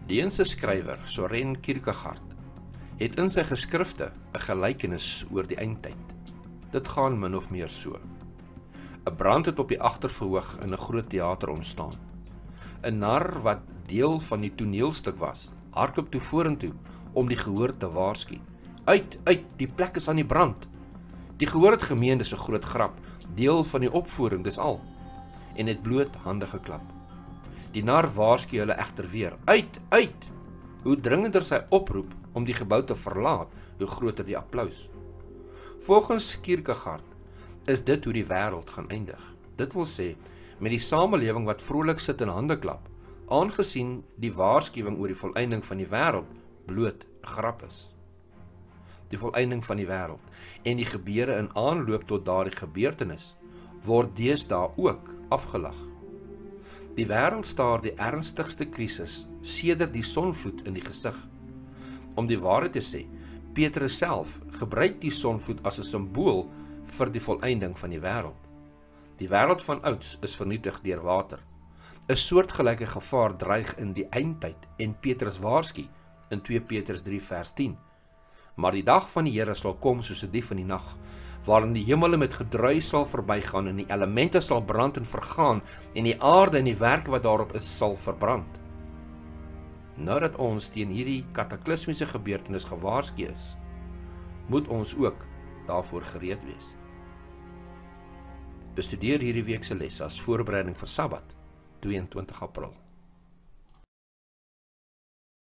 Deense skrywer Søren Kierkegaard het in sy geskrifte 'n gelykenis oor die eindtyd. Dit gaan min of meer so. 'n brand het op die agterverhoog in 'n groot teater ontstaan. 'n nar wat deel van die toneelstuk was, hardloop toe vorentoe om die gehoor te waarsku. Uit, die plek is aan die brand. Die gehoor het gemeen dis 'n groot grap, deel van die opvoering, dis al. En het bloot hande geklap. Die nar waarsku hulle egter weer. Uit! Hoe dringender sy oproep om die gebou te verlaat, hoe groter die applous. Volgens Kierkegaard is dit hoe die wêreld gaan eindig. Dit wil sê, met die samelewing wat vrolik sit en hande klap, aangesien die waarskuwing oor die volëinding van die wêreld bloot 'n grap is. Die volëinding van die wêreld en die gebeure in aanloop tot daardie gebeurtenis word deesdae ook afgelag. Die wêreld staar die ernstigste krisis sedert die sonvloed in die gesig. Om die waarheid te sê, Petrus self gebruik die sonvloed as 'n simbool vir die volëinding van die wêreld. Die wêreld van ouds is vernietig deur water. 'n soortgelyke gevaar dreig in die eindtyd en Petrus waarsku in 2 Petrus 3 vers 10. Maar die dag van die Here sal kom soos 'n dief in die nag, waarin die hemele met gedruis sal verbygaan en die elemente sal brand en vergaan en die aarde en die werke wat daarop is sal verbrand. Nou dat ons teen hierdie kataklismiese gebeurtenis gewaarsku is, moet ons ook daarvoor gereed wees. Bestudeer hierdie week se les as voorbereiding vir Sabbat, 22 April.